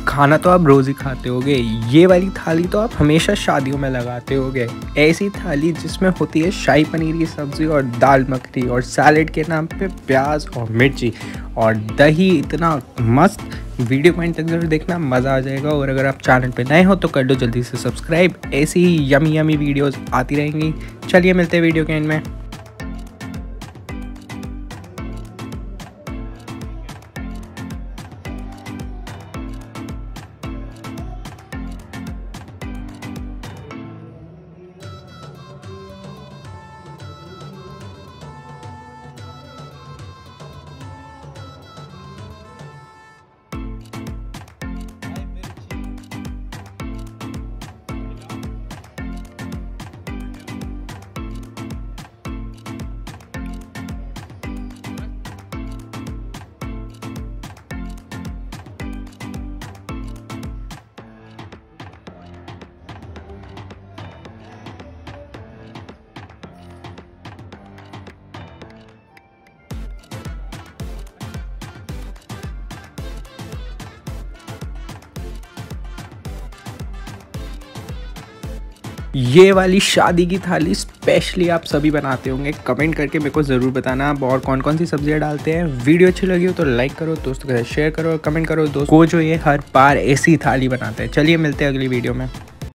खाना तो आप रोज़ ही खाते होगे, ये वाली थाली तो आप हमेशा शादियों में लगाते होगे। ऐसी थाली जिसमें होती है शाही पनीर की सब्ज़ी और दाल मखनी और सैलेड के नाम पे प्याज और मिर्ची और दही, इतना मस्त। वीडियो को एंड तक जरूर देखना, मज़ा आ जाएगा। और अगर आप चैनल पे नए हो तो कर दो जल्दी से सब्सक्राइब, ऐसी ही यमी यमी वीडियोज़ आती रहेंगी। चलिए मिलते हैं वीडियो के एंड में। ये वाली शादी की थाली स्पेशली आप सभी बनाते होंगे। कमेंट करके मेरे को ज़रूर बताना आप और कौन कौन सी सब्जियां डालते हैं। वीडियो अच्छी लगी हो तो लाइक करो, दोस्तों के साथ शेयर करो, कमेंट करो। दोस्तों को जो ये हर बार ऐसी थाली बनाते हैं। चलिए मिलते हैं अगली वीडियो में।